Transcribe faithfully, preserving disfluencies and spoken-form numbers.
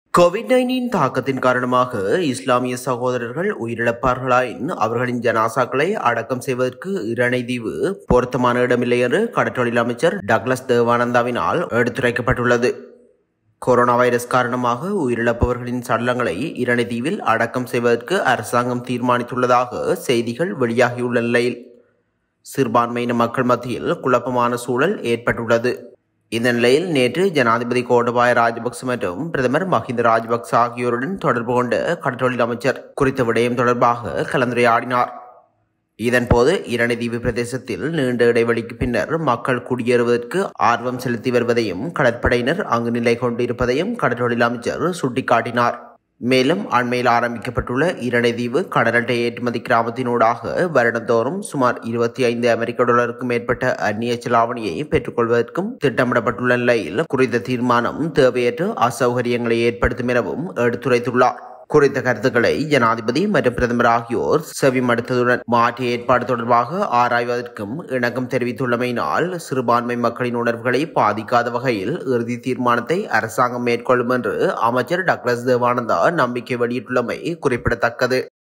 Covid பதினைந்து தாக்கத்தின் காரணமாக இஸ்லாமிய சகோதரர்கள் உயிரிழப்பார்களாயின் அவர்களின் ஜனாசாக்களை அடக்கம் செய்வதற்கு இரணைதீவு பொருத்தமான இடமில்லை என்று கடற்றொழில் அமைச்சர் டக்ளஸ் தேவானந்தாவினால் எடுத்துரைக்கப்பட்டுள்ளது. கொரோனா வைரஸ் காரணமாக உயிரிழப்பவர்களின் சடலங்களை இரணைதீவில் அடக்கம் செய்வதற்கு அரசாங்கம் தீர்மானித்துள்ளதாக செய்திகள் வெளியாகியுள்ள நிலையில் சிறுபான்மையின மக்கள் மத்தியில் குழப்பமான சூழல் ஏற்பட்டுள்ளது. இந்த நிலையில் நேற்று ஜனாதிபதி கோட்டபாய ராஜபக்ச மற்றும் பிரதமர் மஹிந்த ராஜபக்ச ஆகியோருடன் தொடர்பு கொண்ட கடற்றொழில் அமைச்சர் குறித்த விடயம் தொடர்பாக கலந்துரையாடினார். இதன்போது இரணைதீவு பிரதேசத்தில் நீண்ட இடைவெளிக்கு பின்னர் மக்கள் குடியேறுவதற்கு ஆர்வம் செலுத்தி வருவதையும் கடற்படையினர் அங்கு நிலை கொண்டிருப்பதையும் கடற்றொழில் அமைச்சர் சுட்டிக்காட்டினார். மேலும் அண்மையில் ஆரம்பிக்கப்பட்டுள்ள இரணைதீவு கடல் அட்டை ஏற்றுமதி கிராமத்தினூடாக வருடந்தோறும் சுமார் இருபத்தி ஐந்து அமெரிக்க டாலருக்கும் மேற்பட்ட அந்நிய செலாவணியை பெற்றுக்கொள்வதற்கும் திட்டமிடப்பட்டுள்ள நிலையில் குறித்த தீர்மானம் தேவையற்ற அசௌகரியங்களை ஏற்படுத்தும் எனவும் எடுத்துரைத்துள்ளார். குறித்த கருத்துக்களை ஜனாதிபதி மற்றும் பிரதமர் ஆகியோர் செவிமடுத்ததுடன் மாற்று ஏற்பாடு தொடர்பாக ஆராய்வதற்கும் இணக்கம் தெரிவித்துள்ளமையினால் சிறுபான்மை மக்களின் உணர்வுகளை பாதிக்காத வகையில் இறுதி தீர்மானத்தை அரசாங்கம் மேற்கொள்ளும் என்று அமைச்சர் டக்ளஸ் தேவானந்தா நம்பிக்கை வெளியிட்டுள்ளமை குறிப்பிடத்தக்கது.